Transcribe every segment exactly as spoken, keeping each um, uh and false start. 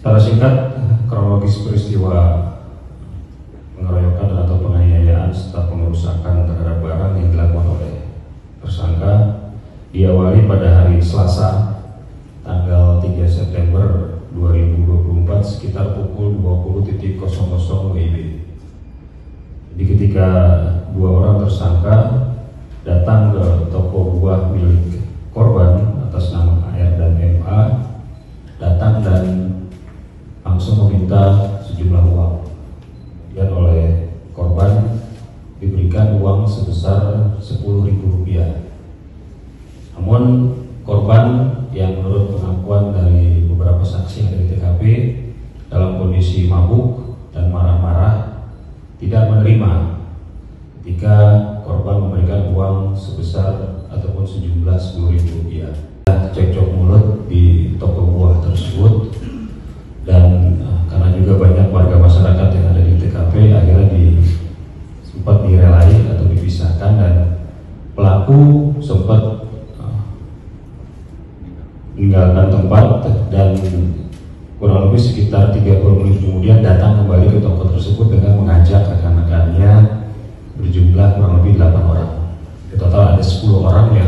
Secara singkat, kronologis peristiwa pengeroyokan atau penganiayaan serta pengerusakan terhadap barang yang dilakukan oleh tersangka diawali pada hari Selasa tanggal tiga September dua ribu dua puluh empat sekitar pukul dua puluh W I B. Jadi ketika dua orang tersangka datang ke toko buah milik korban atas nama A R dan M A, datang dan langsung meminta sejumlah uang. Kemudian oleh korban diberikan uang sebesar sepuluh ribu rupiah. Namun korban yang menurut pengakuan dari beberapa saksi yang ada di T K P dalam kondisi mabuk dan marah-marah tidak menerima ketika korban memberikan uang sebesar ataupun sejumlah sepuluh ribu rupiah. Cekcok mulut di toko buah tersebut, dan uh, karena juga banyak warga masyarakat yang ada di T K P, akhirnya di, sempat direlai atau dipisahkan, dan pelaku sempat uh, meninggalkan tempat, dan kurang lebih sekitar tiga puluh menit kemudian datang kembali ke toko tersebut dengan mengajak rekan-rekannya berjumlah kurang lebih delapan orang. Di total ada sepuluh orang yang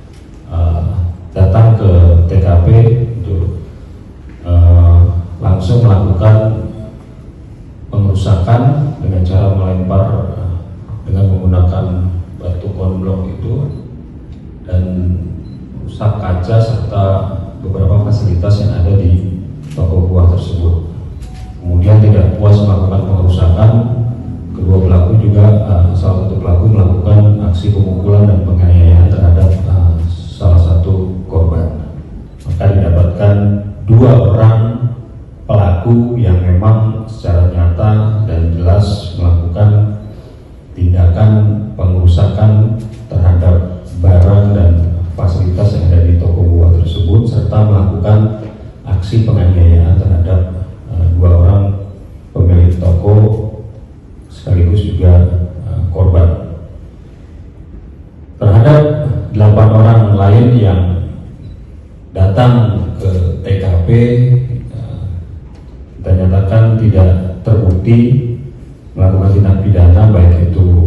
uh, datang ke T K P untuk uh, langsung melakukan pengerusakan dengan cara melempar uh, dengan menggunakan batu konblok itu dan merusak kaca serta beberapa fasilitas yang ada di toko buah tersebut. Kemudian tidak puas melakukan pengerusakan, kedua pelaku juga uh, salah satu pelaku melakukan aksi pemukulan dan penganiayaan terhadap uh, salah satu korban. Maka didapatkan dua orang pelaku yang memang secara nyata dan jelas melakukan tindakan pengerusakan terhadap barang dan fasilitas yang ada di toko buah tersebut, serta melakukan aksi penganiayaan terhadap uh, dua orang pemilik toko sekaligus juga uh, korban. Terhadap delapan orang lain yang datang ke T K P, uh, kita nyatakan tidak terbukti melakukan tindak pidana, baik itu